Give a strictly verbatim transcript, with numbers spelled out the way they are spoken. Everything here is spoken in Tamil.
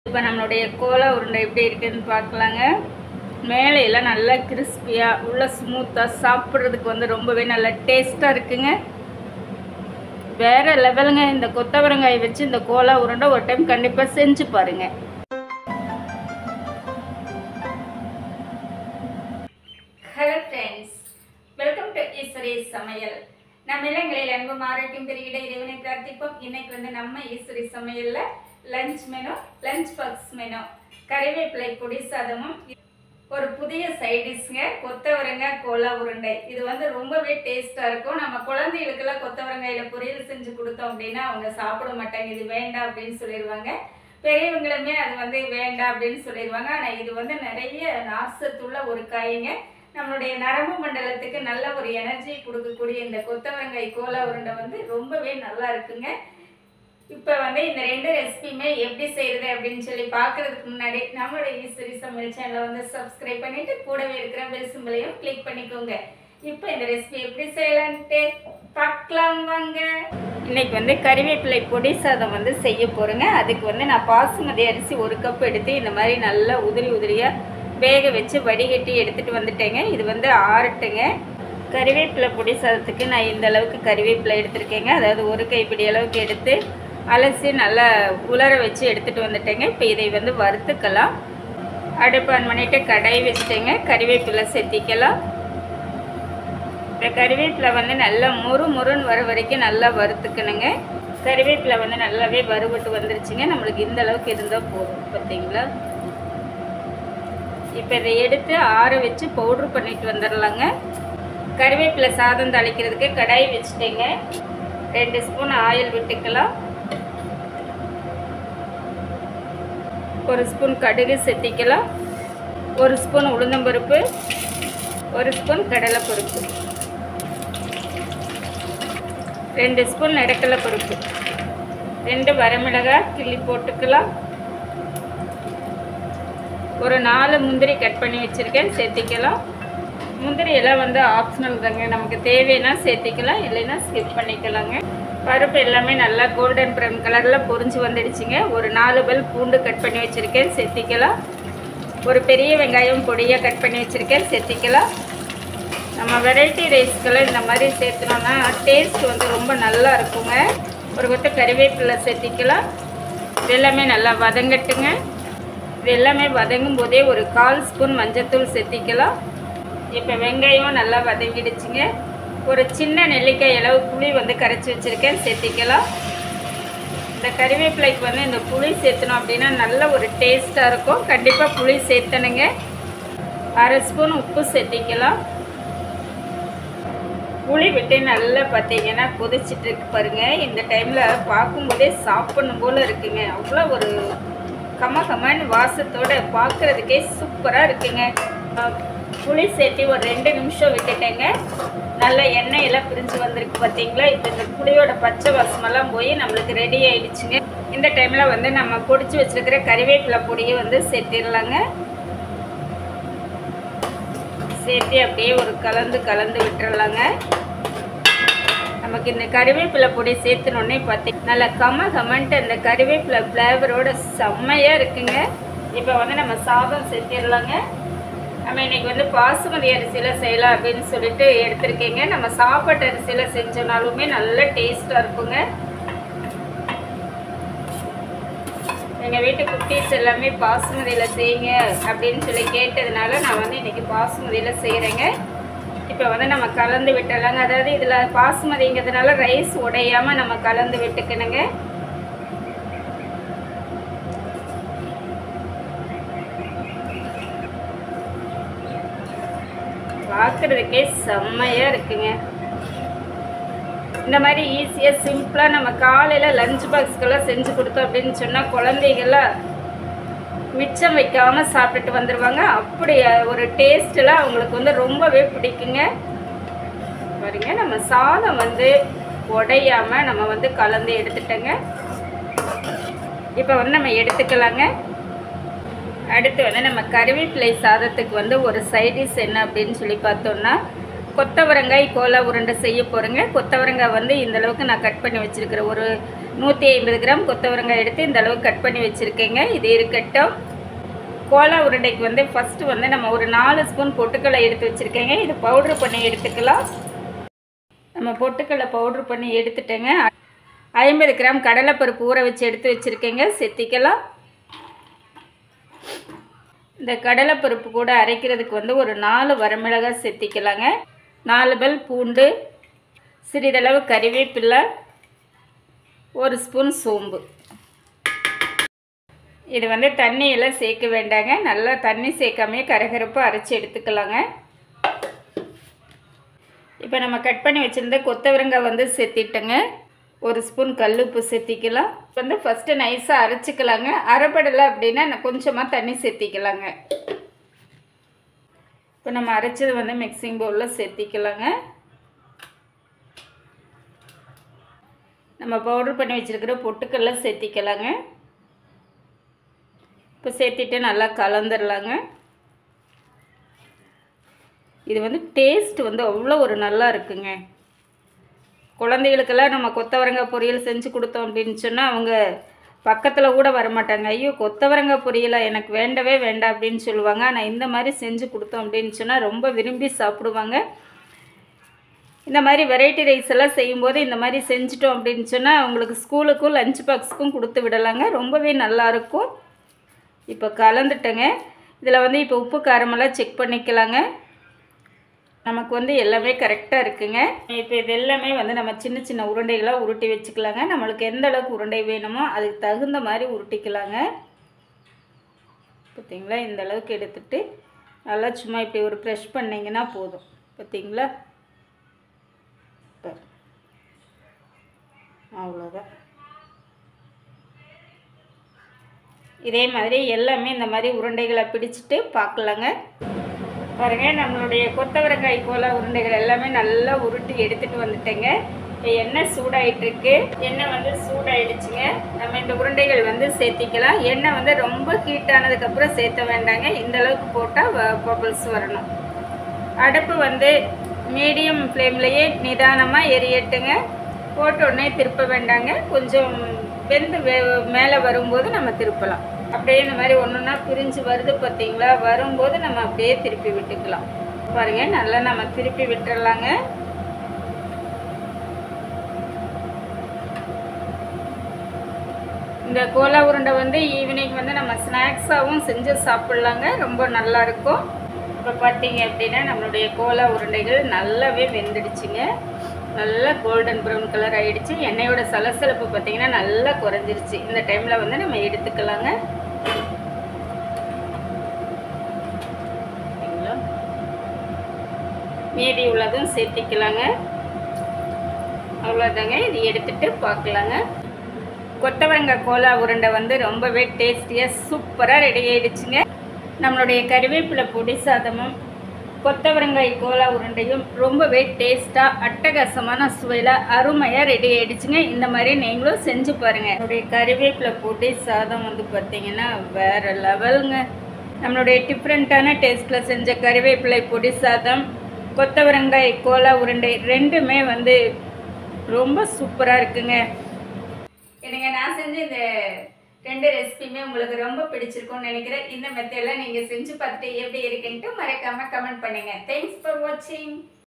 இப்போ நம்மளுடைய கோலா உருண்டை எப்படி இருக்குதுன்னு பார்க்கலாங்க. மேலே எல்லாம் நல்லா கிறிஸ்பியாக உள்ள ஸ்மூத்தாக சாப்பிட்றதுக்கு வந்து ரொம்பவே நல்லா டேஸ்ட்டாக இருக்குங்க. வேறு லெவலுங்க. இந்த கொத்தவரங்காய் வச்சு இந்த கோலா உருண்டை ஒரு டைம் கண்டிப்பாக செஞ்சு பாருங்கள். Hello friends, welcome to Eswari Samayal. நம்ம இளங்களில் அன்பும் ஆரோக்கியம் பெருகிட இறைவனை பிரார்த்திப்போம். இன்னைக்கு வந்து நம்ம ஈஸ்வரி சமையலில் lunch menu, lunch box menu, கறிவேப்பிலை பொடி சாதமும் ஒரு புதிய சைடிஷ்ங்க கொத்தவரங்காய் கோலா உருண்டை. இது வந்து ரொம்பவே டேஸ்ட்டாக இருக்கும். நம்ம குழந்தைகளுக்கெல்லாம் கொத்தவரங்காயில் பொரியல் செஞ்சு கொடுத்தோம் அப்படின்னா அவங்க சாப்பிட மாட்டாங்க, இது வேண்டாம் அப்படின்னு சொல்லிடுவாங்க. பெரியவங்களுமே அது வந்து வேண்டாம் அப்படின்னு சொல்லிடுவாங்க. ஆனால் இது வந்து நிறைய நார்சத்துள்ள ஒரு காய்ங்க. நம்மளுடைய நரம்பு மண்டலத்துக்கு நல்ல ஒரு எனர்ஜி கொடுக்கக்கூடிய இந்த கொத்தவரங்காய் கோலா உருண்டை வந்து ரொம்பவே நல்லா இருக்குங்க. இப்போ வந்து இந்த ரெண்டு ரெசிபியுமே எப்படி செய்கிறது அப்படின்னு சொல்லி பார்க்குறதுக்கு முன்னாடி நம்மளுடைய ஈஸ்வரி சமையல் சேனலை வந்து சப்ஸ்கிரைப் பண்ணிவிட்டு கூடவே இருக்கிற பெல் சிம்பலையும் கிளிக் பண்ணிக்கோங்க. இப்போ இந்த ரெசிபி எப்படி செய்யலான்ட்டு பார்க்கலாம் வாங்க. இன்றைக்கி வந்து கறிவேப்பிலை பொடி சாதம் வந்து செய்ய போகிறேங்க. அதுக்கு வந்து நான் பாசுமதி அரிசி ஒரு கப் எடுத்து இந்த மாதிரி நல்லா உதிரி உதிரியாக வேக வச்சு வடிகட்டி எடுத்துகிட்டு வந்துட்டேங்க. இது வந்து ஆறட்டுங்க. கறிவேப்பிலை பொடி சாதத்துக்கு நான் இந்த அளவுக்கு கறிவேப்பிலை எடுத்துருக்கேங்க. அதாவது ஒரு கைப்பிடி அளவுக்கு எடுத்து அலசி நல்லா உலர வச்சு எடுத்துகிட்டு வந்துட்டேங்க. இப்போ இதை வந்து வறுத்துக்கலாம். அடுப்பு ஆன் பண்ணிவிட்டு கடாய் வச்சுட்டேங்க. கறிவேப்பிலை சேர்த்திக்கலாம். இப்போ கறிவேப்பிலை வந்து நல்லா முறு முறுன்னு வர வரைக்கும் நல்லா வறுத்துக்கணுங்க. கறிவேப்பிலை வந்து நல்லாவே வறுபட்டு வந்துருச்சுங்க. நம்மளுக்கு இந்த அளவுக்கு இருந்தால் போதும். பார்த்தீங்களா? இப்போ இதை எடுத்து ஆற வச்சு பவுட்ரு பண்ணிட்டு வந்துடலாங்க. கறிவேப்பிலை சாதம் தாளிக்கிறதுக்கு கடாய் வச்சுட்டேங்க. ரெண்டு ஸ்பூன் ஆயில் விட்டுக்கலாம். ஒரு ஸ்பூன் கடுகு சேர்த்திக்கலாம். ஒரு ஸ்பூன் உளுந்தம்பருப்பு, ஒரு ஸ்பூன் கடலைப்பருப்பு, ரெண்டு ஸ்பூன் நிலக்கடலை பருப்பு, ரெண்டு வரமிளகாய் கிள்ளி போட்டுக்கலாம். ஒரு நாலு முந்திரி கட் பண்ணி வச்சுருக்கேன், சேர்த்திக்கலாம். முந்திரி எல்லாம் வந்து ஆப்ஷனல் தாங்க, நமக்கு தேவைன்னா சேர்த்திக்கலாம், இல்லைன்னா ஸ்கிப் பண்ணிக்கலாங்க. பருப்பு எல்லாமே நல்லா கோல்டன் ப்ரௌன் கலரில் பொரிஞ்சு வந்துடுச்சுங்க. ஒரு நாலு பல் பூண்டு கட் பண்ணி வச்சுருக்கேன், சேர்த்திக்கலாம். ஒரு பெரிய வெங்காயம் பொடியாக கட் பண்ணி வச்சுருக்கேன், சேர்த்திக்கலாம். நம்ம வெரைட்டி ரைஸ்க்கெல்லாம் இந்த மாதிரி சேர்த்துனோன்னா டேஸ்ட் வந்து ரொம்ப நல்லா இருக்குங்க. ஒரு கொத்த கறிவேப்பிலை சேர்த்திக்கலாம். இது எல்லாமே நல்லா வதங்கட்டுங்க. இது எல்லாமே வதங்கும் போதே ஒரு கால் ஸ்பூன் மஞ்சத்தூள் சேர்த்திக்கலாம். இப்போ வெங்காயம் நல்லா வதங்கிடுச்சுங்க. ஒரு சின்ன நெல்லிக்காய் அளவு புளி வந்து கரைச்சி வச்சுருக்கேன், சேர்த்திக்கலாம். இந்த கறிவேப்பிலைக்கு வந்து இந்த புளி சேர்த்தணும் அப்படின்னா நல்ல ஒரு டேஸ்ட்டாக இருக்கும். கண்டிப்பாக புளி சேர்த்தணுங்க. அரை ஸ்பூன் உப்பு சேர்த்திக்கலாம். புளி விட்டு நல்லா பார்த்தீங்கன்னா கொதிச்சுட்டு இருக்கு பாருங்கள். இந்த டைமில் பார்க்கும்போதே சாப்பிடணும் போல் இருக்குங்க. அவ்வளோ ஒரு கம கமன்னு வாசத்தோடு பார்க்குறதுக்கே சூப்பராக இருக்குங்க. புளி சேர்த்து ஒரு ரெண்டு நிமிஷம் விட்டுட்டேங்க. நல்ல எண்ணெயெல்லாம் பிரிஞ்சு வந்திருக்கு பார்த்தீங்களா? இப்போ இந்த புளியோட பச்சை வாசமெல்லாம் போய் நம்மளுக்கு ரெடி ஆகிடுச்சுங்க. இந்த டைமில் வந்து நம்ம பொடிச்சு வச்சுருக்கிற கறிவேப்பிலை பொடியை வந்து சேர்த்திடலாங்க. சேர்த்து அப்படியே ஒரு கலந்து கலந்து விட்டுறலாங்க. நமக்கு இந்த கறிவேப்பிலை பொடி சேர்த்துனோடனே பார்த்தீங்கன்னா நல்லா கம கமன்ட்டு அந்த கறிவேப்பிலை ஃப்ளேவரோட செம்மையாக இருக்குங்க. இப்போ வந்து நம்ம சாதம் சேர்த்திடலாங்க. நம்ம இன்றைக்கி வந்து பாசுமதி அரிசியில் செய்யலாம் அப்படின்னு சொல்லிட்டு எடுத்துருக்கேங்க. நம்ம சாப்பாட்டு அரிசியில் செஞ்சோனாலுமே நல்ல டேஸ்ட்டாக இருக்குங்க. எங்கள் வீட்டு குட்டீஸ் எல்லாமே பாசுமதியில் செய்யுங்க அப்படின்னு சொல்லி கேட்டதுனால நான் வந்து இன்றைக்கி பாசுமதியில் செய்கிறேங்க. இப்போ வந்து நம்ம கலந்து விட்டுடலாங்க. அதாவது இதில் பாசுமதிங்கிறதுனால ரைஸ் உடையாமல் நம்ம கலந்து விட்டுக்கணுங்க. பார்க்குறதுக்கே செம்மையாக இருக்குங்க. இந்த மாதிரி ஈஸியாக சிம்பிளாக நம்ம காலையில் லஞ்ச் பாக்ஸ்க்கெல்லாம் செஞ்சு கொடுத்தோம் அப்படின்னு சொன்னால் குழந்தைகள்லாம் மிச்சம் வைக்காமல் சாப்பிட்டுட்டு வந்துடுவாங்க. அப்படி ஒரு டேஸ்ட்டெல்லாம் அவங்களுக்கு வந்து ரொம்பவே பிடிக்குங்க. பாருங்க, நம்ம சாதம் வந்து உடையாமல் நம்ம வந்து கலந்து எடுத்துட்டோங்க. இப்போ வந்து நம்ம எடுத்துக்கலாங்க. அடுத்து வந்து நம்ம கறிவேப்பிலை சாதத்துக்கு வந்து ஒரு சைடிஷ் என்ன அப்படின்னு சொல்லி பார்த்தோம்னா கொத்தவரங்காய் கோலா உருண்டை செய்ய போகிறேங்க. கொத்தவரங்காய் வந்து இந்தளவுக்கு நான் கட் பண்ணி வச்சுருக்கிறேன். ஒரு நூற்றி ஐம்பது கிராம் கொத்தவரங்காய் எடுத்து இந்த அளவுக்கு கட் பண்ணி வச்சுருக்கேங்க. இது இருக்கட்டும். கோலா உருண்டைக்கு வந்து ஃபஸ்ட்டு வந்து நம்ம ஒரு நாலு ஸ்பூன் பொட்டுக்கடலை எடுத்து வச்சுருக்கேங்க. இது பவுட்ரு பண்ணி எடுத்துக்கலாம். நம்ம பொட்டுக்கடலை பவுட்ரு பண்ணி எடுத்துட்டேங்க. ஐம்பது கிராம் கடலைப்பருப்பு ஊற வச்சு எடுத்து வச்சுருக்கேங்க, சேர்த்திக்கலாம். இந்த கடலைப்பருப்பு கூட அரைக்கிறதுக்கு வந்து ஒரு நாலு வரமிளகாய் சேர்த்திக்கலாங்க. நாலு பல் பூண்டு, சிறிதளவு கறிவேப்பிலை, ஒரு ஸ்பூன் சோம்பு. இது வந்து தண்ணியெல்லாம் சேர்க்க வேண்டாங்க. நல்லா தண்ணி சேர்க்காமே கரகரப்பாக அரைச்சி எடுத்துக்கலாங்க. இப்போ நம்ம கட் பண்ணி வச்சுருந்த கொத்தவரங்காய் வந்து சேர்த்திட்டோங்க. ஒரு ஸ்பூன் கல்லுப்பு சேர்த்திக்கலாம். வந்து ஃபஸ்ட்டு நைஸாக அரைச்சிக்கலாங்க. அரைப்படலை அப்படின்னா கொஞ்சமாக தண்ணி சேர்த்திக்கலாங்க. இப்போ நம்ம அரைச்சது வந்து மிக்சிங் பவுலில் சேர்த்திக்கலாங்க. நம்ம பவுடர் பண்ணி வச்சுருக்கிற பொட்டுக்கடலை சேர்த்திக்கலாங்க. இப்போ சேர்த்திட்டு நல்லா கலந்துடலாங்க. இது வந்து டேஸ்ட் வந்து அவ்வளோ ஒரு நல்லா இருக்குங்க. குழந்தைகளுக்கெல்லாம் நம்ம கொத்தவரங்காய் பொரியல் செஞ்சு கொடுத்தோம் அப்படின்னு சொன்னால் அவங்க பக்கத்தில் கூட வரமாட்டாங்க. ஐயோ கொத்தவரங்காய் பொரியலை எனக்கு வேண்டவே வேண்டாம் அப்படின்னு சொல்லுவாங்க. ஆனால் இந்த மாதிரி செஞ்சு கொடுத்தோம் அப்படின்னு சொன்னால் ரொம்ப விரும்பி சாப்பிடுவாங்க. இந்த மாதிரி வெரைட்டி ரைஸ் எல்லாம் செய்யும்போது இந்த மாதிரி செஞ்சிட்டோம் அப்படின்னு சொன்னால் அவங்களுக்கு ஸ்கூலுக்கும் லஞ்ச் பாக்ஸுக்கும் கொடுத்து விடலாங்க. ரொம்பவே நல்லாயிருக்கும். இப்போ கலந்துட்டேங்க. இதில் வந்து இப்போ உப்பு காரமெல்லாம் செக் பண்ணிக்கலாங்க. நமக்கு வந்து எல்லாமே கரெக்டாக இருக்குங்க. இப்போ இது எல்லாமே வந்து நம்ம சின்ன சின்ன உருண்டைகளாக உருட்டி வச்சுக்கலாங்க. நம்மளுக்கு எந்த அளவுக்கு உருண்டை வேணுமோ அதுக்கு தகுந்த மாதிரி உருட்டிக்கலாங்க. பார்த்திங்களா, இந்த அளவுக்கு எடுத்துகிட்டு நல்லா சும்மா இப்படி ஒரு ப்ரெஷ் பண்ணிங்கன்னா போதும். பார்த்திங்களா, அவ்வளோதான். இதே மாதிரி எல்லாமே இந்த மாதிரி உருண்டைகளை பிடிச்சிட்டு பார்க்கலாங்க. பாருங்கள், நம்மளுடைய கொத்தவரங்காய் கோலா உருண்டைகள் எல்லாமே நல்லா உருட்டி எடுத்துகிட்டு வந்துட்டேங்க. இப்போ எண்ணெய் சூடாயிட்ருக்கு. எண்ணெய் வந்து சூடாயிடுச்சுங்க. நம்ம இந்த உருண்டைகள் வந்து சேர்த்திக்கலாம். எண்ணெய் வந்து ரொம்ப ஹீட் ஆனதுக்கப்புறம் சேர்த்த வேண்டாங்க. இந்த அளவுக்கு போட்டால் பபிள்ஸ் வரணும். அடுப்பு வந்து மீடியம் ஃப்ளேம்லேயே நிதானமாக எரியட்டுங்க. போட்டோடனே திருப்ப வேண்டாங்க. கொஞ்சம் வெந்து வே மேலே வரும்போது நம்ம திருப்பலாம். அப்படியே இந்த மாதிரி ஒன்று ஒன்றா பிரிஞ்சு வருது பார்த்திங்களா, வரும்போது நம்ம அப்படியே திருப்பி விட்டுக்கலாம். பாருங்கள், நல்லா நம்ம திருப்பி விட்டுடலாங்க. இந்த கோலா உருண்டை வந்து ஈவினிங் வந்து நம்ம ஸ்நாக்ஸாகவும் செஞ்சு சாப்பிட்லாங்க. ரொம்ப நல்லாயிருக்கும். இப்போ பார்த்தீங்க அப்படின்னா நம்மளுடைய கோலா உருண்டைகள் நல்லாவே வெந்துடுச்சுங்க. நல்லா கோல்டன் ப்ரௌன் கலர் ஆகிடுச்சு. எண்ணெயோட சலசலப்பு பார்த்திங்கன்னா நல்லா குறைஞ்சிருச்சு. இந்த டைமில் வந்து நம்ம எடுத்துக்கலாங்க. மீதி உள்ளதும் சேர்த்திக்கலாங்க. அவ்வளோதாங்க. இது எடுத்துகிட்டு பார்க்கலாங்க. கொத்தவரங்காய் கோலா உருண்டை வந்து ரொம்பவே டேஸ்டியாக சூப்பராக ரெடி ஆகிடுச்சுங்க. நம்மளுடைய கறிவேப்பிலை பொடி சாதமும் கொத்தவரங்காய் கோலா உருண்டையும் ரொம்பவே டேஸ்ட்டாக அட்டகாசமான சுவையில் அருமையாக ரெடி ஆகிடுச்சுங்க. இந்த மாதிரி நீங்களும் செஞ்சு பாருங்கள். நம்மளுடைய கறிவேப்பிலை பொடி சாதம் வந்து பார்த்திங்கன்னா வேறு லெவலுங்க. நம்மளுடைய டிஃப்ரெண்ட்டான டேஸ்ட்டில் செஞ்ச கறிவேப்பிலை பொடி சாதம், கொத்தவரங்காய் கோலா உருண்டை ரெண்டுமே வந்து ரொம்ப சூப்பராக இருக்குங்க. எனக்கு நான் செஞ்ச இந்த ரெண்டு ரெசிபியுமே உங்களுக்கு ரொம்ப பிடிச்சிருக்கும்னு நினைக்கிறேன். இந்த மெத்தடில் நீங்கள் செஞ்சு பார்த்துட்டு எப்படி இருக்குன்ட்டு மறக்காமல் கமெண்ட் பண்ணுங்கள். தேங்க்ஸ் ஃபார் வாட்சிங்.